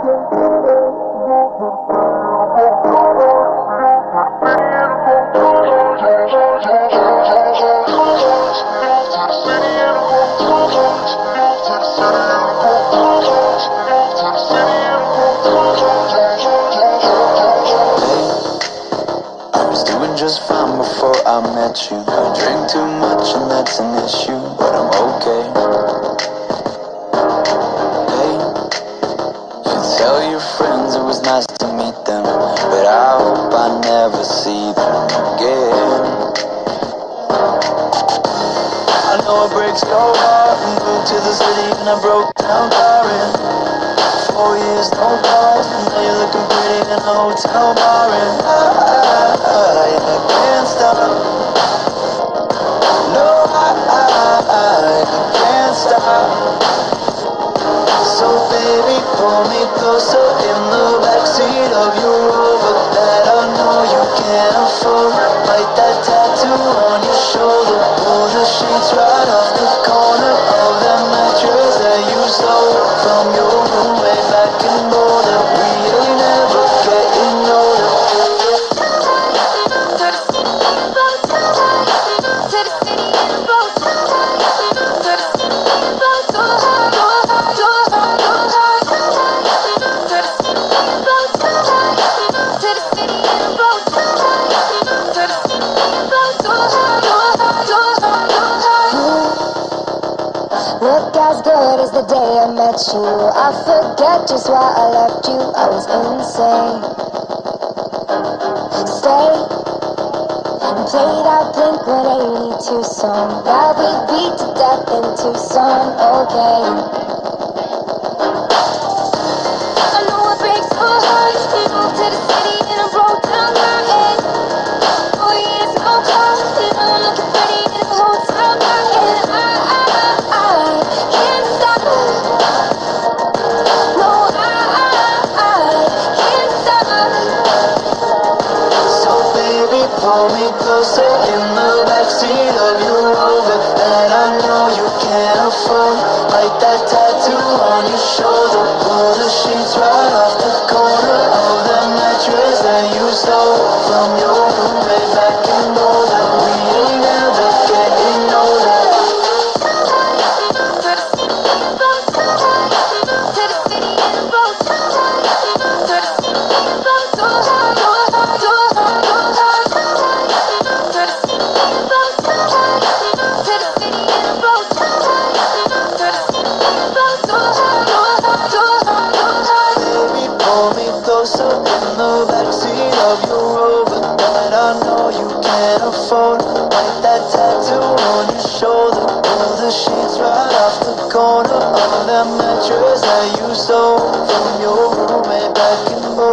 Just fine before I met you. I drink too much and that's an issue, but I'm okay. Hey, you tell your friends it was nice to meet them, but I hope I never see them again. I know it breaks your heart. We moved to the city and I broke down crying. 4 years, no calls, and now you're looking pretty in a hotel bar, and I can't stop. No, I can't stop. So baby, pull me closer in the backseat of your Rover that I know you can't afford. Bite that tattoo on your shoulder. Pull the sheets right off the corner of that mattress that you stole from your roommate back in Boulder. We ain't never getting older. Look as good as the day I met you. I forget just why I left you. I was insane. Stay and play that Blink-182 song that we beat to death in Tucson. Okay. I know it breaks your heart. You moved to the city and I broke down crying. 4 years, no calls, and now I'm looking pretty in a hotel bar, and I can't stop. No, I can't stop. So baby, pull me closer in the backseat of your Rover that I know you can't afford. Like that tattoo on your shoulder. Pull the sheets right off the corner of that mattress that you stole from your roommate back in Boulder. We ain't never getting older. Closer in the backseat of your Rover that I know you can't afford. Like that tattoo on your shoulder. Pull the sheets right off the corner of that mattress that you stole from your roommate back in Boulder.